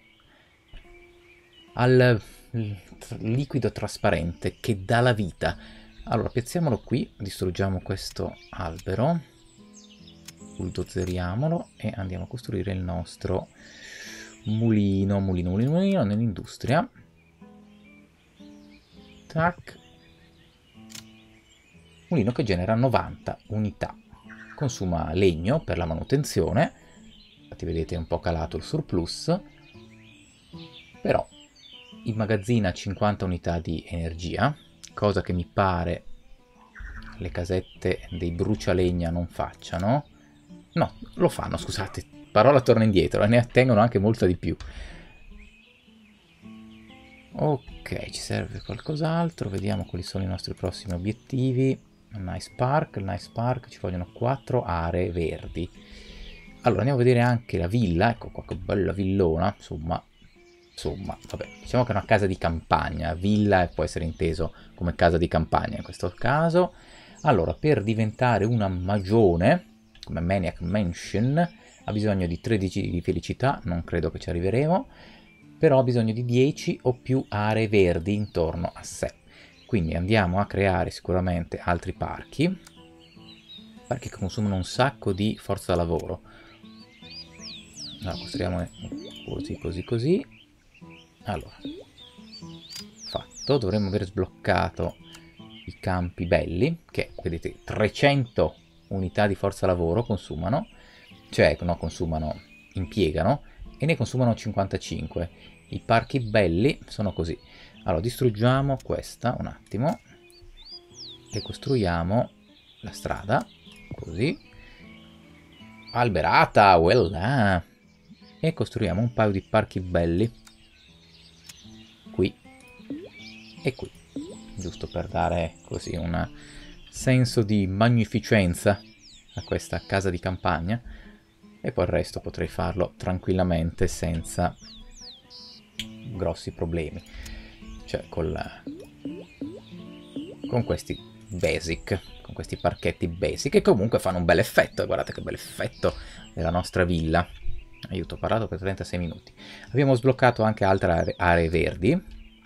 al liquido trasparente che dà la vita. Allora, piazziamolo qui, distruggiamo questo albero, bulldozeriamolo e andiamo a costruire il nostro mulino, mulino, mulino, mulino nell'industria. Tac. Mulino che genera novanta unità. Consuma legno per la manutenzione, infatti vedete è un po' calato il surplus, però immagazzina cinquanta unità di energia, cosa che mi pare le casette dei brucialegna non facciano. No, lo fanno, scusate, parola torna indietro, e ne attengono anche molta di più. Ok, ci serve qualcos'altro, vediamo quali sono i nostri prossimi obiettivi. Nice Park, il Nice Park, ci vogliono quattro aree verdi. Allora andiamo a vedere anche la villa, ecco qua che bella villona, insomma, insomma, vabbè, diciamo che è una casa di campagna, villa può essere inteso come casa di campagna in questo caso. Allora, per diventare una magione, come Maniac Mansion, ha bisogno di tredici di felicità, non credo che ci arriveremo, però ha bisogno di dieci o più aree verdi intorno a sé. Quindi andiamo a creare sicuramente altri parchi, parchi che consumano un sacco di forza lavoro. Allora, costruiamo così, così, così. Allora, fatto, dovremmo aver sbloccato i campi belli, che vedete trecento unità di forza lavoro consumano, cioè no, consumano, impiegano, e ne consumano cinquantacinque. I parchi belli sono così. Allora, distruggiamo questa un attimo e costruiamo la strada, così. Alberata, voilà! E costruiamo un paio di parchi belli, qui e qui, giusto per dare così un senso di magnificenza a questa casa di campagna. E poi il resto potrei farlo tranquillamente senza grossi problemi. Cioè col, con questi basic, con questi parchetti basic, che comunque fanno un bel effetto. Guardate che bel effetto della nostra villa. Aiuto, ho parlato per trentasei minuti. Abbiamo sbloccato anche altre aree, aree verdi,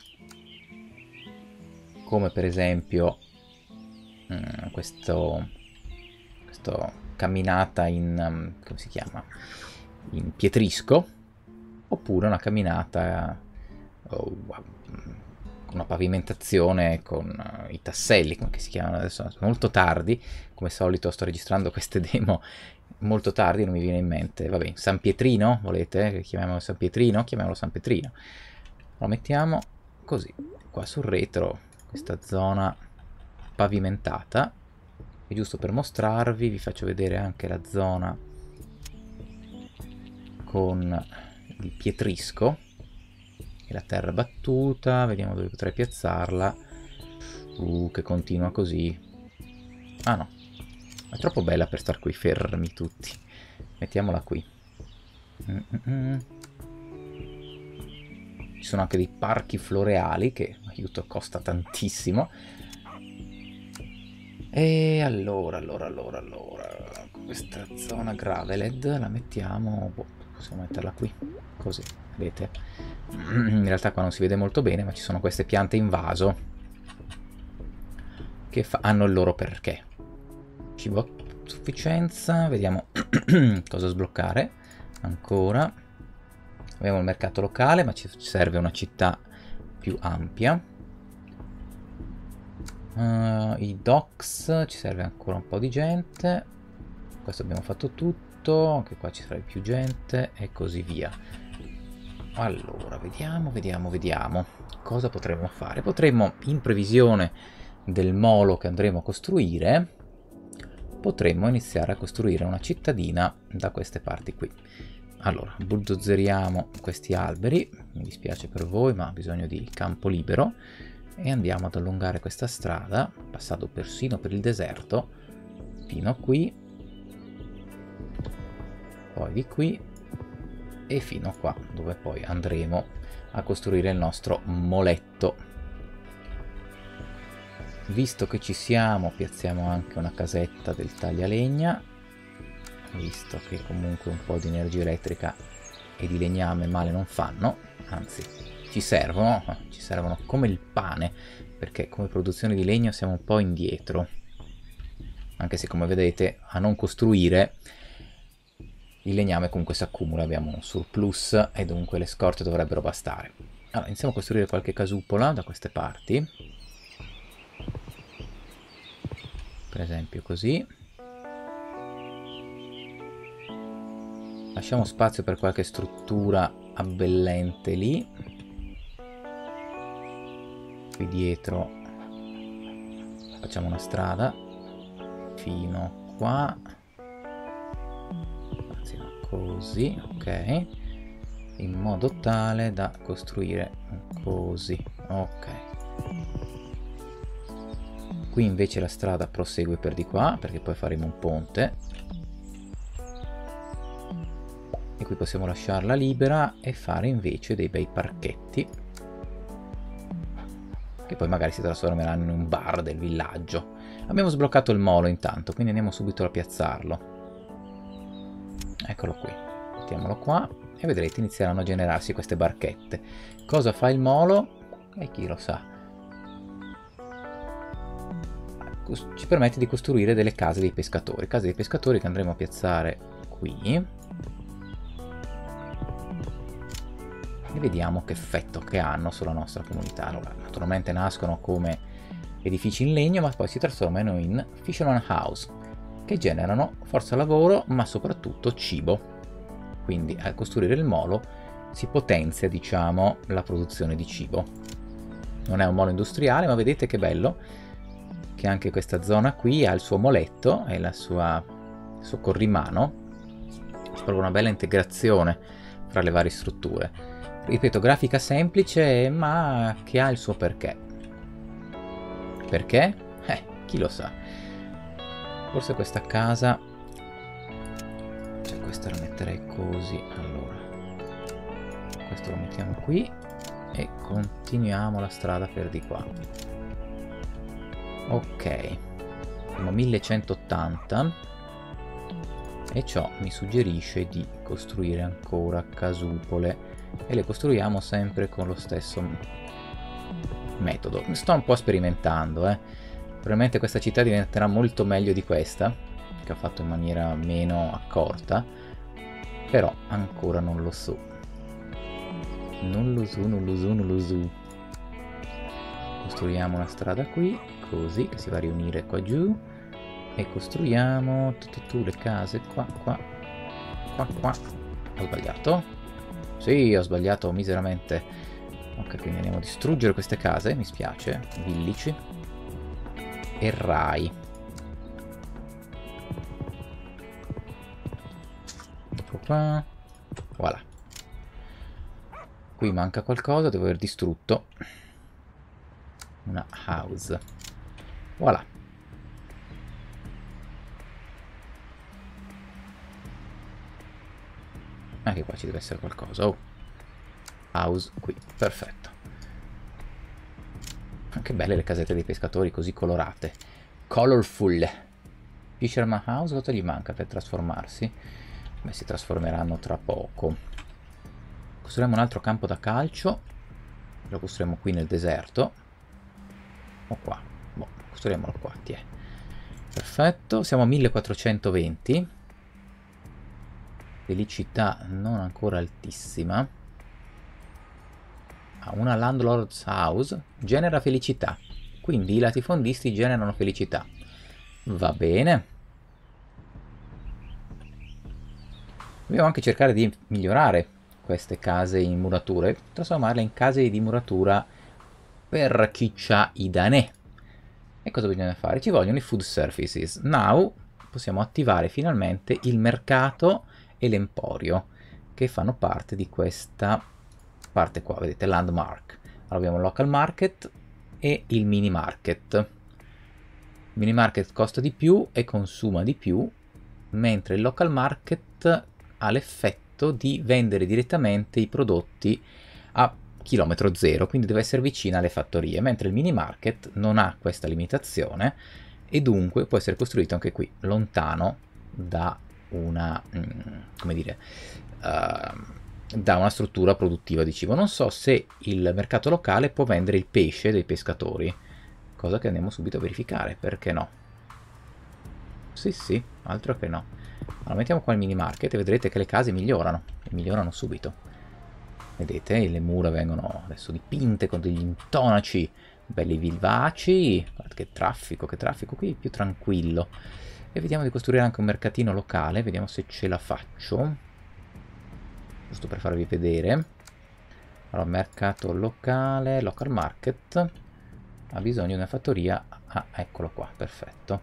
come per esempio mh, questo, questo camminata in, um, come si chiama? In pietrisco, oppure una camminata oh, con una pavimentazione con uh, i tasselli, come si chiamano adesso, molto tardi, come solito sto registrando queste demo molto tardi, non mi viene in mente. Vabbè, San Pietrino, volete? Chiamiamolo San Pietrino? Chiamiamolo San Pietrino. Lo mettiamo così, qua sul retro, questa zona pavimentata. E giusto per mostrarvi, vi faccio vedere anche la zona con il pietrisco e la terra battuta. Vediamo dove potrei piazzarla. Uh, che continua così. Ah no, è troppo bella per star qui fermi tutti. Mettiamola qui. Mm -mm. Ci sono anche dei parchi floreali che, aiuto, costa tantissimo. E allora, allora, allora, allora, questa zona graveled la mettiamo, boh, possiamo metterla qui, così, vedete? In realtà qua non si vede molto bene, ma ci sono queste piante in vaso che hanno il loro perché. Cibo a sufficienza, vediamo cosa sbloccare ancora. Abbiamo il mercato locale, ma ci serve una città più ampia. Uh, I docks, ci serve ancora un po' di gente. Questo abbiamo fatto tutto, anche qua ci serve più gente e così via. Allora, vediamo, vediamo, vediamo cosa potremmo fare. Potremmo, in previsione del molo che andremo a costruire, potremmo iniziare a costruire una cittadina da queste parti qui. Allora, buldozzeriamo questi alberi, mi dispiace per voi, ma ho bisogno di campo libero. E andiamo ad allungare questa strada, passando persino per il deserto, fino a qui, poi di qui e fino a qua, dove poi andremo a costruire il nostro moletto. Visto che ci siamo, piazziamo anche una casetta del taglialegna, visto che comunque un po' di energia elettrica e di legname male non fanno, anzi ci servono, ci servono come il pane, perché come produzione di legno siamo un po' indietro, anche se come vedete a non costruire il legname comunque si accumula, abbiamo un surplus e dunque le scorte dovrebbero bastare. Allora iniziamo a costruire qualche casupola da queste parti, per esempio così. Lasciamo spazio per qualche struttura abbellente lì. Qui dietro facciamo una strada fino qua, anzi no, così, ok, in modo tale da costruire così, ok. qui invece la strada prosegue per di qua, perché poi faremo un ponte. E qui possiamo lasciarla libera e fare invece dei bei parchetti, che poi magari si trasformeranno in un bar del villaggio. Abbiamo sbloccato il molo intanto, quindi andiamo subito a piazzarlo. Eccolo qui, mettiamolo qua e vedrete inizieranno a generarsi queste barchette. Cosa fa il molo? E chi lo sa. Ci permette di costruire delle case dei pescatori, case dei pescatori che andremo a piazzare qui. E vediamo che effetto che hanno sulla nostra comunità. Allora, naturalmente nascono come edifici in legno, ma poi si trasformano in Fisherman House, che generano forza lavoro, ma soprattutto cibo. Quindi al costruire il molo si potenzia, diciamo, la produzione di cibo. Non è un molo industriale, ma vedete che bello che anche questa zona qui ha il suo moletto e la sua, il suo corrimano. C'è proprio una bella integrazione fra le varie strutture. Ripeto, grafica semplice, ma che ha il suo perché. Perché? Eh, chi lo sa. Forse questa casa... Cioè, questa la metterei così. Allora, questo lo mettiamo qui e continuiamo la strada per di qua. Ok, siamo a millecentottanta e ciò mi suggerisce di costruire ancora casupole. E le costruiamo sempre con lo stesso metodo. Sto un po' sperimentando, eh. Probabilmente questa città diventerà molto meglio di questa, che ho fatto in maniera meno accorta, però ancora non lo so. Non lo so, non lo so, non lo so. Costruiamo una strada qui, così, che si va a riunire qua giù, e costruiamo tutte le case qua, qua, qua, qua. Ho sbagliato? Sì, ho sbagliato miseramente. Ok, quindi andiamo a distruggere queste case, mi spiace. Villici. E Rai. Ecco qua. Voilà. Qui manca qualcosa, devo aver distrutto una house. Voilà. Anche qua ci deve essere qualcosa. Oh. House qui, perfetto. Che belle le casette dei pescatori, così colorate. Colorful. Fisherman House, cosa gli manca per trasformarsi? Beh, si trasformeranno tra poco. Costruiamo un altro campo da calcio. Lo costruiamo qui nel deserto. O qua. Boh, costruiamolo qua, tiè. Perfetto, siamo a millequattrocentoventi. Felicità non ancora altissima. Ah, una landlord's house genera felicità, quindi i latifondisti generano felicità. Va bene. Dobbiamo anche cercare di migliorare queste case in murature, trasformarle in case di muratura per chi c'ha i danè. E cosa bisogna fare? Ci vogliono i food services. Now possiamo attivare finalmente il mercato e l'emporio, che fanno parte di questa parte qua, vedete, landmark. Allora abbiamo il local market e il mini market. Il mini market costa di più e consuma di più, mentre il local market ha l'effetto di vendere direttamente i prodotti a chilometro zero, quindi deve essere vicina alle fattorie, mentre il mini market non ha questa limitazione e dunque può essere costruito anche qui, lontano da una, come dire, uh, da una struttura produttiva di cibo. Non so se il mercato locale può vendere il pesce dei pescatori, cosa che andiamo subito a verificare, perché no? Sì, sì, altro che no. Allora mettiamo qua il mini market e vedrete che le case migliorano, e migliorano subito. Vedete, le mura vengono adesso dipinte con degli intonaci belli vivaci. Guardate che traffico, che traffico, qui più tranquillo. E vediamo di costruire anche un mercatino locale, vediamo se ce la faccio, giusto per farvi vedere. Allora, mercato locale, local market, ha bisogno di una fattoria. Ah, eccolo qua, perfetto.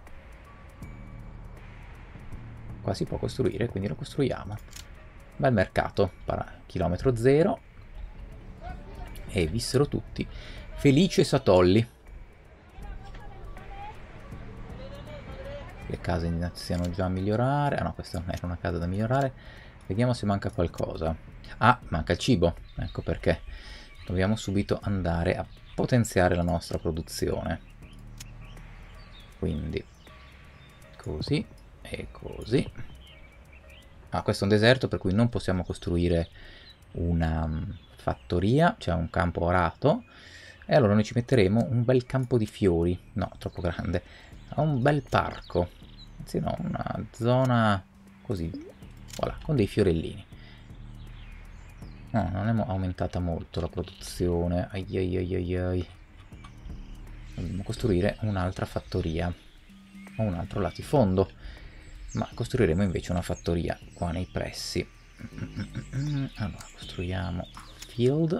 Qua si può costruire, quindi lo costruiamo. Bel mercato, chilometro zero, e vissero tutti felici e satolli. Le case iniziano già a migliorare. Ah no, questa non era una casa da migliorare. Vediamo se manca qualcosa. Ah, manca il cibo. Ecco perché. Dobbiamo subito andare a potenziare la nostra produzione. Quindi così e così. Ah, questo è un deserto per cui non possiamo costruire una fattoria, cioè un campo orato. E allora noi ci metteremo un bel campo di fiori. No, troppo grande. A un bel parco. Anzi no, una zona così. Voilà, con dei fiorellini. No, non è aumentata molto la produzione. Ai ai ai ai ai. Dobbiamo costruire un'altra fattoria. O un altro latifondo. Ma costruiremo invece una fattoria qua nei pressi. Allora, costruiamo field.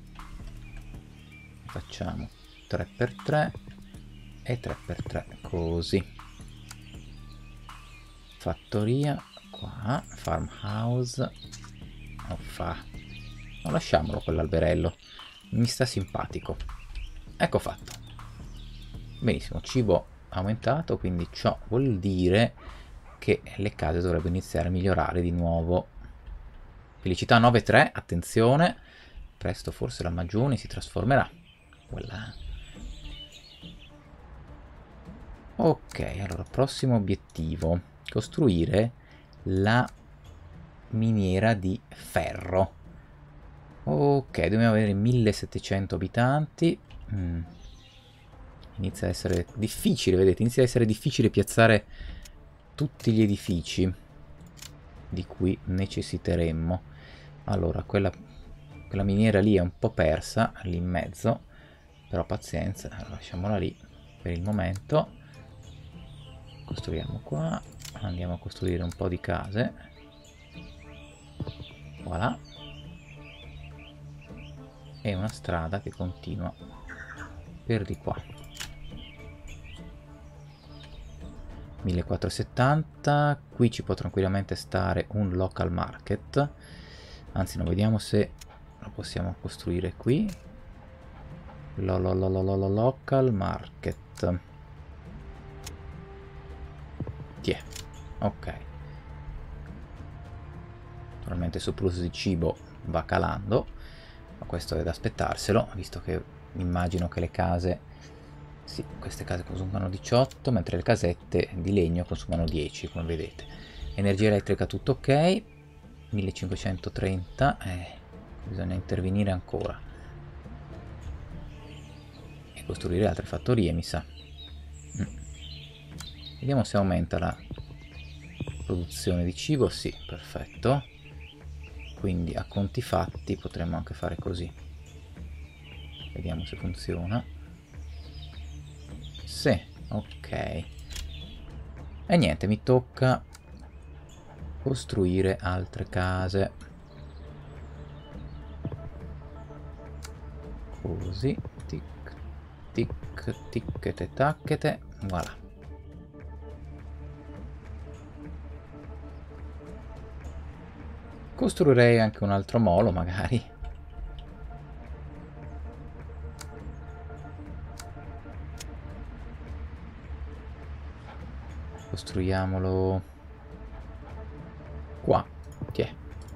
Facciamo tre per tre e tre per tre, così. Fattoria qua, farmhouse. Oh, fa. Non lasciamolo quell'alberello, mi sta simpatico. Ecco fatto. Benissimo, cibo aumentato, quindi ciò vuol dire che le case dovrebbero iniziare a migliorare di nuovo. Felicità nove tre, attenzione, presto forse la Magione si trasformerà. Quella. Ok, allora, prossimo obiettivo, costruire la miniera di ferro. Ok, dobbiamo avere millesettecento abitanti. Mm. Inizia a essere difficile, vedete, inizia a essere difficile piazzare tutti gli edifici di cui necessiteremmo. Allora, quella, quella miniera lì è un po' persa, lì in mezzo, però pazienza, lasciamola lì per il momento. Costruiamo qua, andiamo a costruire un po' di case. Voilà. E una strada che continua per di qua. millequattrocentosettanta, qui ci può tranquillamente stare un local market, anzi no, vediamo se lo possiamo costruire qui. Lo, lo, lo, lo, lo, lo local market. Tiè, ok. Naturalmente il surplus di cibo va calando, ma questo è da aspettarselo, visto che immagino che le case, sì, queste case consumano diciotto, mentre le casette di legno consumano dieci, come vedete. Energia elettrica tutto ok, millecinquecentotrenta, eh, bisogna intervenire ancora e costruire altre fattorie, mi sa. Mm. Vediamo se aumenta la produzione di cibo, sì, perfetto. Quindi a conti fatti potremmo anche fare così. Vediamo se funziona. Sì, ok. E niente, mi tocca costruire altre case. Così, tic, tic, ticchete, tacchete, voilà. Costruirei anche un altro molo, magari. Costruiamolo qua. Tiè.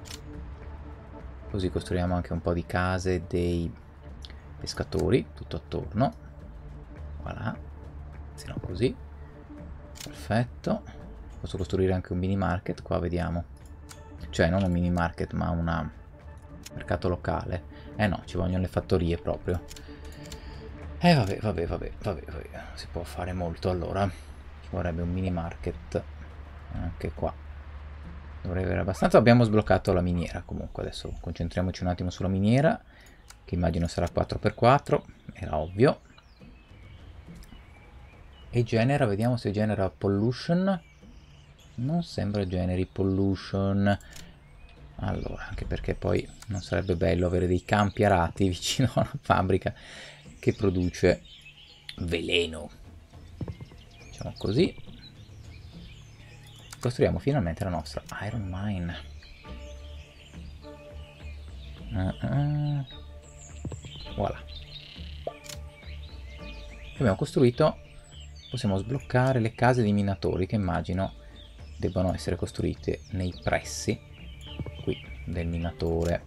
Così costruiamo anche un po' di case dei pescatori tutto attorno. Voilà. Se no così. Perfetto. Posso costruire anche un mini market qua, vediamo. Cioè non un mini market ma un mercato locale. Eh no, ci vogliono le fattorie proprio. Eh vabbè, vabbè, vabbè, vabbè, vabbè. Si può fare molto allora. Ci vorrebbe un mini market anche qua. Dovrei avere abbastanza. Abbiamo sbloccato la miniera comunque. Adesso concentriamoci un attimo sulla miniera, che immagino sarà quattro per quattro. Era ovvio. E genera, vediamo se genera pollution. Non sembra generi pollution. Allora, anche perché poi non sarebbe bello avere dei campi arati vicino a una fabbrica che produce veleno. Facciamo così. Costruiamo finalmente la nostra iron mine. Uh -uh. Voilà. Abbiamo costruito possiamo sbloccare le case dei minatori, che immagino debbano essere costruite nei pressi qui del minatore.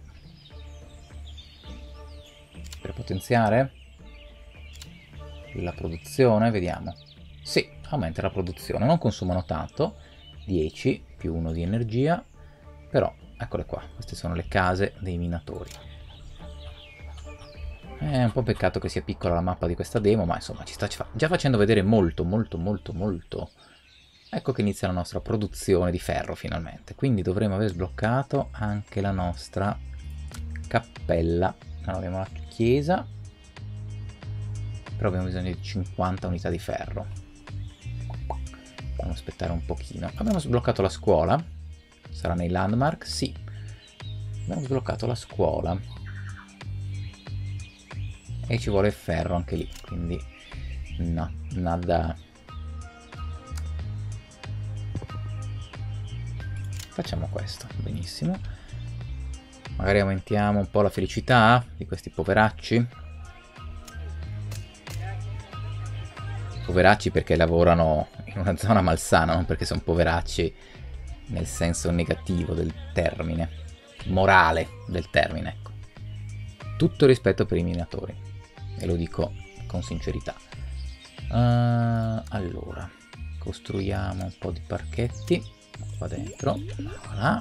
Per potenziare la produzione, vediamo. Sì, aumenta la produzione, non consumano tanto, dieci più uno di energia, però eccole qua, queste sono le case dei minatori. È un po' peccato che sia piccola la mappa di questa demo, ma insomma ci sta già facendo vedere molto, molto, molto, molto. Ecco che inizia la nostra produzione di ferro finalmente, quindi dovremo aver sbloccato anche la nostra cappella. Allora abbiamo la chiesa, però abbiamo bisogno di cinquanta unità di ferro. Dobbiamo aspettare un pochino. Abbiamo sbloccato la scuola. Sarà nei landmark? Sì. Abbiamo sbloccato la scuola. E ci vuole ferro anche lì, quindi no, nada. Facciamo questo, benissimo. Magari aumentiamo un po' la felicità di questi poveracci. Poveracci perché lavorano in una zona malsana, non perché sono poveracci nel senso negativo del termine, morale del termine, ecco. Tutto rispetto per i minatori, e lo dico con sincerità. Uh, allora, costruiamo un po' di parchetti qua dentro. Voilà.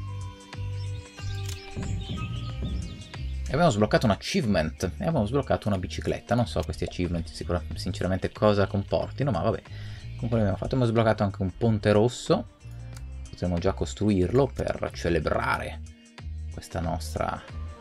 E abbiamo sbloccato un achievement e abbiamo sbloccato una bicicletta. Non so questi achievement sinceramente cosa comportino, ma vabbè, comunque l'abbiamo fatto. Abbiamo sbloccato anche un ponte rosso, potremmo già costruirlo per celebrare questa nostra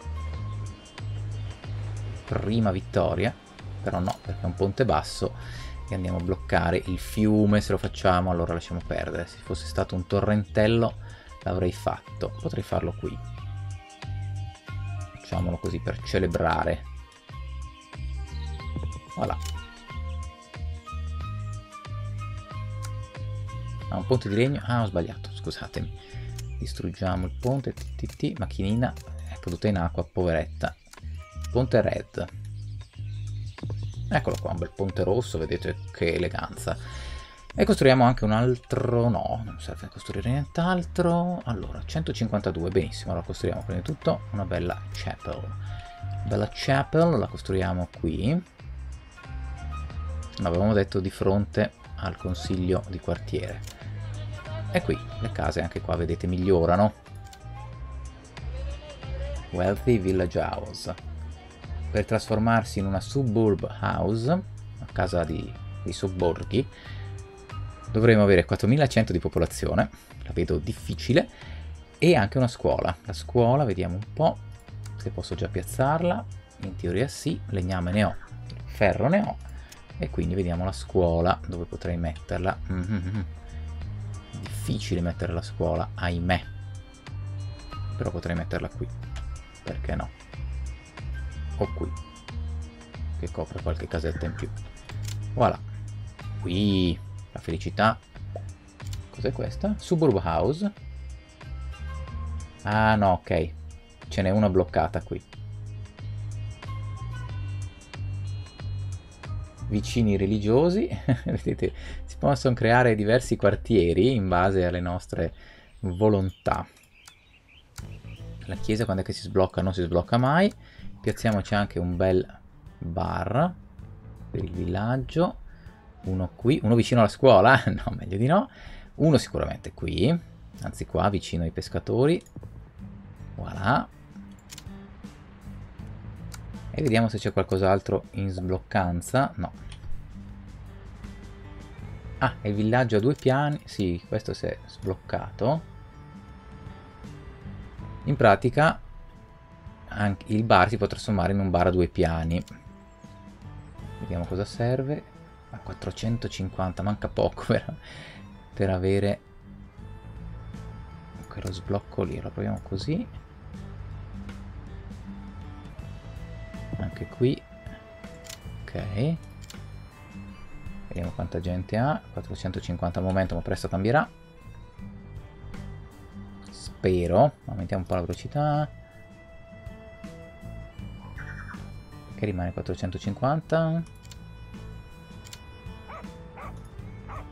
prima vittoria, però no, perché è un ponte basso e andiamo a bloccare il fiume. Se lo facciamo allora lasciamo perdere. Se fosse stato un torrentello l'avrei fatto. Potrei farlo qui, facciamolo così per celebrare. Voilà. Ah, un ponte di legno. Ah, ho sbagliato, scusatemi. Distruggiamo il ponte. T, macchinina è caduta in acqua, poveretta. Ponte red. Eccolo qua, un bel ponte rosso, vedete che eleganza. E costruiamo anche un altro. No, non serve costruire nient'altro. Allora, centocinquantadue, benissimo. Allora costruiamo prima di tutto una bella chapel. Bella chapel, la costruiamo qui. Avevamo detto di fronte al consiglio di quartiere. E qui le case anche qua, vedete, migliorano. Wealthy Village House. Per trasformarsi in una suburb house, una casa di, di sobborghi, dovremo avere quattromilacento di popolazione, la vedo difficile, e anche una scuola. La scuola, vediamo un po' se posso già piazzarla. In teoria sì, legname ne ho, ferro ne ho, e quindi vediamo la scuola dove potrei metterla. Mm-hmm. Difficile mettere la scuola, ahimè, però potrei metterla qui, perché no? O qui, che copre qualche casetta in più. Voilà, qui la felicità. Cos'è questa? Suburb house. Ah no, ok, ce n'è una bloccata qui. Vicini religiosi. Vedete, si possono creare diversi quartieri in base alle nostre volontà. La chiesa quando è che si sblocca? Non si sblocca mai. Piazziamoci anche un bel bar per il villaggio. Uno qui, uno vicino alla scuola. No, meglio di no. Uno sicuramente qui, anzi qua vicino ai pescatori. Voilà. E vediamo se c'è qualcos'altro in sbloccanza. No. Ah, è il villaggio a due piani. Sì, questo si è sbloccato. In pratica anche il bar si può trasformare in un bar a due piani. Vediamo cosa serve. A quattrocentocinquanta, manca poco per, per avere quello sblocco lì. Lo proviamo così. Anche qui. Ok. Vediamo quanta gente ha. quattrocentocinquanta al momento, ma presto cambierà. Spero. Aumentiamo un po' la velocità. Che rimane quattrocentocinquanta.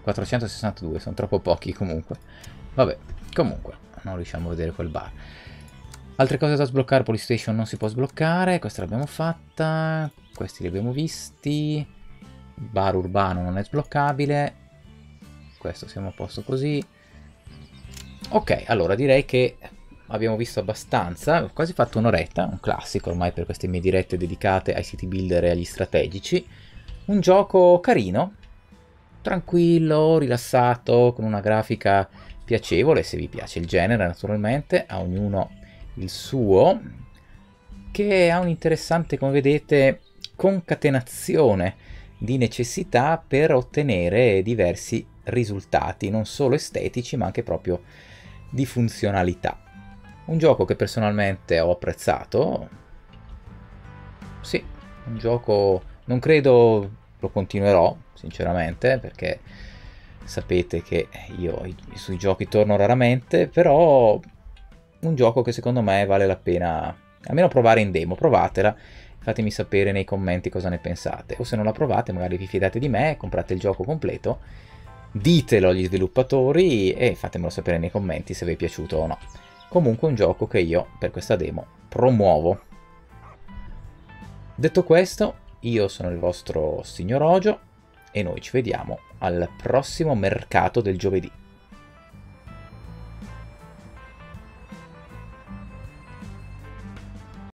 quattrocentosessantadue, sono troppo pochi comunque. Vabbè, comunque, non riusciamo a vedere quel bar. Altre cose da sbloccare, Police Station non si può sbloccare, questa l'abbiamo fatta, questi li abbiamo visti, bar urbano non è sbloccabile, questo siamo a posto così. Ok, allora direi che abbiamo visto abbastanza, ho quasi fatto un'oretta, un classico ormai per queste mie dirette dedicate ai city builder e agli strategici. Un gioco carino, tranquillo, rilassato, con una grafica piacevole, se vi piace il genere naturalmente, a ognuno il suo, che ha un'interessante, come vedete, concatenazione di necessità per ottenere diversi risultati, non solo estetici ma anche proprio di funzionalità. Un gioco che personalmente ho apprezzato, sì, un gioco, non credo lo continuerò sinceramente, perché sapete che io sui giochi torno raramente, però un gioco che secondo me vale la pena almeno provare in demo. Provatela, fatemi sapere nei commenti cosa ne pensate, o se non la provate magari vi fidate di me, comprate il gioco completo, ditelo agli sviluppatori e fatemelo sapere nei commenti se vi è piaciuto o no. Comunque un gioco che io per questa demo promuovo. Detto questo, io sono il vostro signor Ogio e noi ci vediamo al prossimo mercato del giovedì.